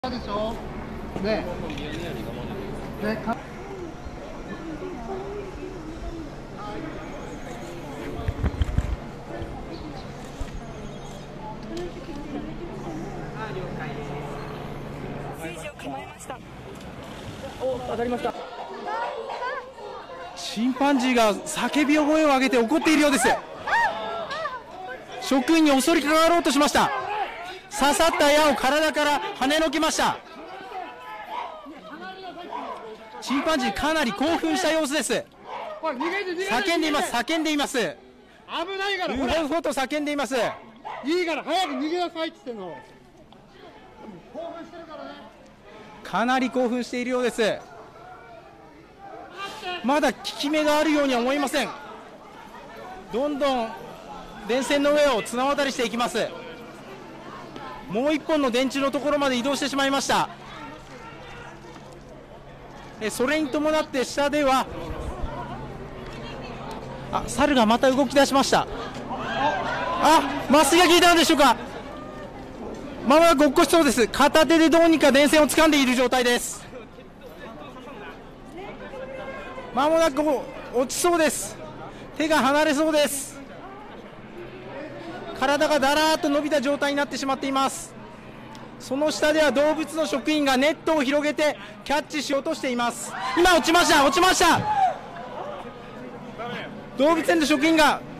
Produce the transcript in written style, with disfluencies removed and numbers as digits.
でしょね。ね。 当たりました。チンパンジーが叫び声を上げて怒っているようです。職員に襲いかかろうとしました。刺さった矢を体から跳ねのけました。チンパンジーかなり興奮した様子です。叫んでいます。叫んでいます。 危ないからほらうほうと叫んでいます。 いいから早く逃げなさいって言ってんの。興奮してるからね。 かなり興奮しているようです。まだ効き目があるようには思いません。どんどん電線の上を綱渡りしていきます。もう一本の電柱のところまで移動してしまいました。それに伴って下では猿がまた動き出しました。麻酔が効いたのでしょうか。まもなく落っこちそうです。片手でどうにか電線を掴んでいる状態です。まもなく落ちそうです。手が離れそうです。体がだらーっと伸びた状態になってしまっています。その下では動物の職員がネットを広げてキャッチしようとしています。今落ちました。動物園の職員が